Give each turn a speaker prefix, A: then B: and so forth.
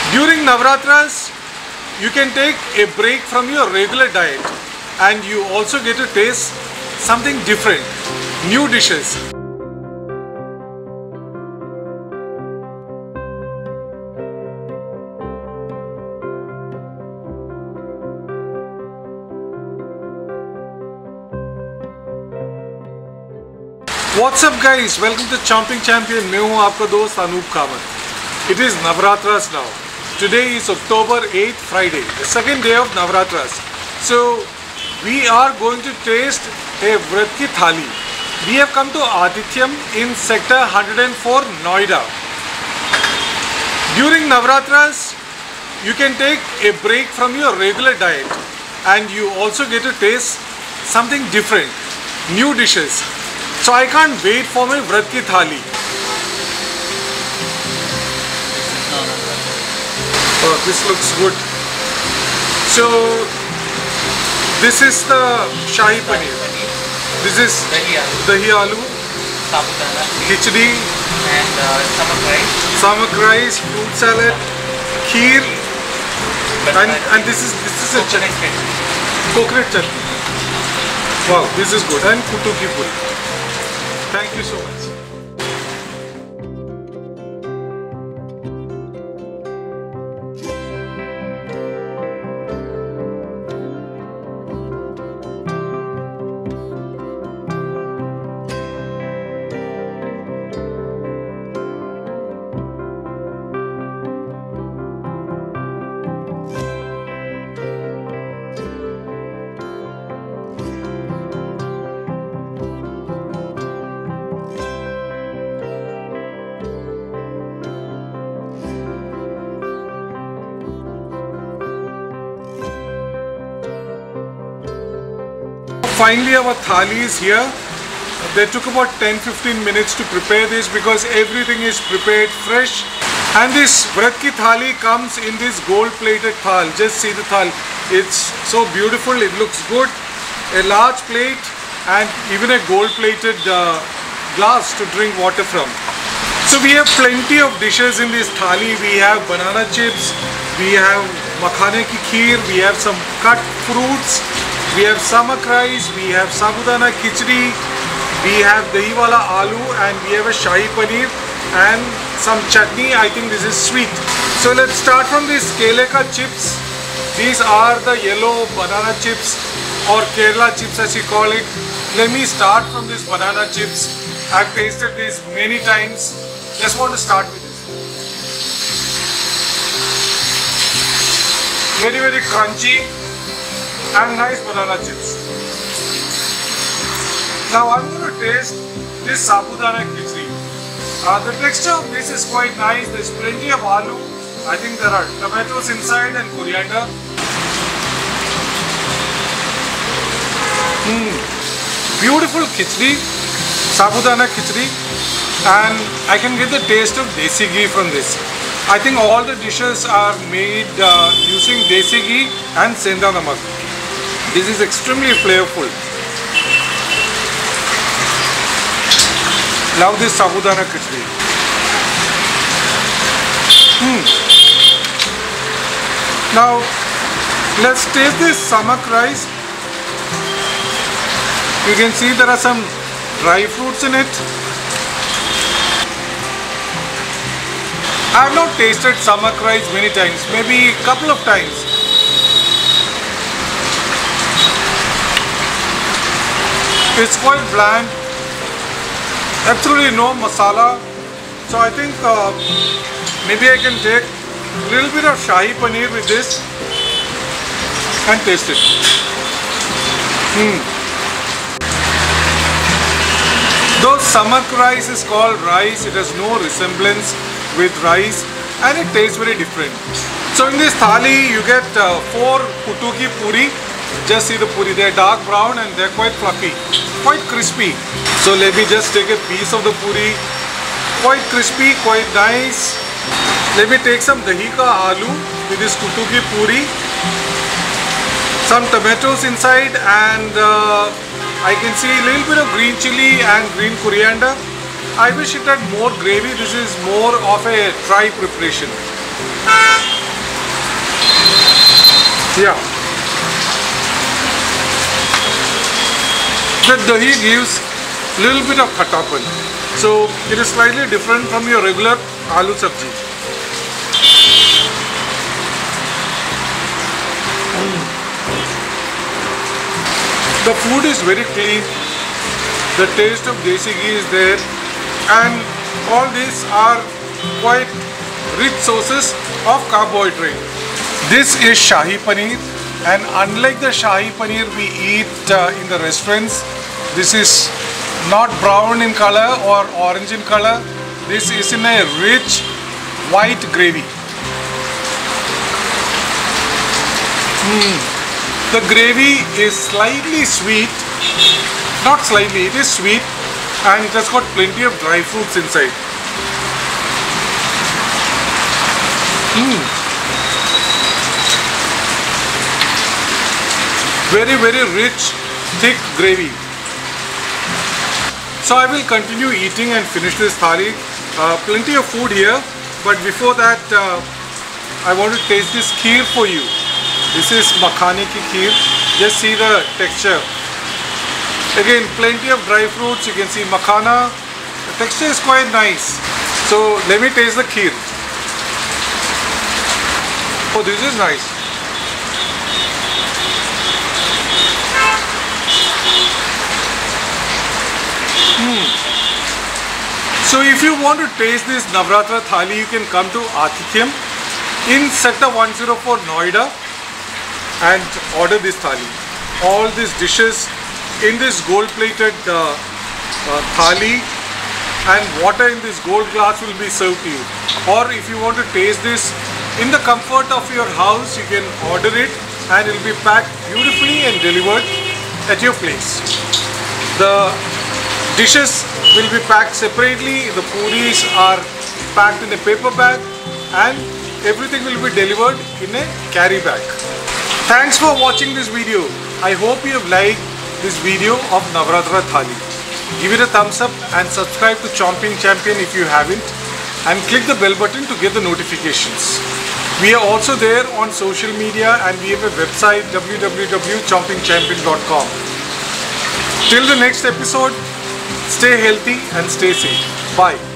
A: During Navratras, you can take a break from your regular diet and you also get to taste something different, new dishes. What's up guys, welcome to Chomping Champion. मैं हूँ आपका दोस्त Anoop Kamat. It is Navratras now. Today is October 8th, Friday, the second day of Navratras. So we are going to taste a Vrat ki thali. We have come to Adithyam in sector 104, Noida. During Navratras, you can take a break from your regular diet and you also get to taste something different, new dishes. So I can't wait for my Vrat ki thali. Oh, this looks good. So this is the Shahi Paneer. This is Dahi Aloo,
B: Sabudana,
A: Khichdi,
B: and
A: Samak rice, fruit salad, kheer, and this is a chutney, coconut chutney. Wow, this is good. And Kutu ki puri. Thank you so much. Finally our thali is here. They took about 10-15 minutes to prepare this because everything is prepared fresh. And this Vrat ki thali comes in this gold plated thal. Just see the thal. It's so beautiful, it looks good. A large plate and even a gold plated glass to drink water from. So we have plenty of dishes in this thali. We have banana chips, we have makhane ki kheer, we have some cut fruits, we have samak rice, we have sabudana khichdi, we have dahi wala aloo, and we have a shahi paneer and some chutney. I think this is sweet. So let's start from these kele ka chips. These are the yellow banana chips or Kerala chips as you call it. Let me start from these banana chips. I've tasted this many times. Just want to start with this. Very, very crunchy and nice banana chips. Now I'm going to taste this sabudana khichdi. The texture of this is quite nice. There's plenty of aloo. I think there are tomatoes inside and coriander. Beautiful khichdi, sabudana khichdi, and I can get the taste of desi ghee from this. I think all the dishes are made using desi ghee and senda namak. This is extremely flavorful. Love this sabudana khichdi. Now let's taste this samak rice. You can see there are some dry fruits in it. I have not tasted samak rice many times, maybe a couple of times. It's quite bland, absolutely no masala. So I think maybe I can take a little bit of shahi paneer with this and taste it. Though samak rice is called rice, it has no resemblance with rice and it tastes very different. So in this thali you get 4 kutu ki puri. Just see the puri, they are dark brown and they are quite fluffy, quite crispy. So let me just take a piece of the puri. Quite crispy, quite nice. Let me take some dahi ka aloo with this kutu ki puri. Some tomatoes inside and I can see a little bit of green chili and green coriander. I wish it had more gravy. This is more of a dry preparation. Yeah. The dahi gives little bit of khattapan. So it is slightly different from your regular aloo sabji. The food is very clean. The taste of desi ghee is there, and all these are quite rich sources of carbohydrate. This is Shahi Paneer, and unlike the Shahi Paneer we eat in the restaurants, this is not brown in color or orange in color. This is in a rich white gravy. The gravy is slightly sweet, not slightly, it is sweet, and it has got plenty of dry fruits inside. Very, very rich, thick gravy. So I will continue eating and finish this thali. Plenty of food here, but before that I want to taste this kheer for you. This is makhane ki kheer. Just see the texture. Again, plenty of dry fruits. You can see makhana. The texture is quite nice. So let me taste the kheer. Oh, this is nice. So if you want to taste this Navratra Thali, you can come to Atithyam in Sector 104 Noida and order this thali. All these dishes in this gold plated thali, and water in this gold glass will be served to you. Or if you want to taste this in the comfort of your house, you can order it and it will be packed beautifully and delivered at your place. The dishes will be packed separately. The puris are packed in a paper bag and everything will be delivered in a carry bag. Thanks for watching this video. I hope you have liked this video of Navratra Thali. Give it a thumbs up and subscribe to Chomping Champion if you haven't, and click the bell button to get the notifications. We are also there on social media and we have a website www.chompingchampion.com. Till the next episode, stay healthy and stay safe. Bye.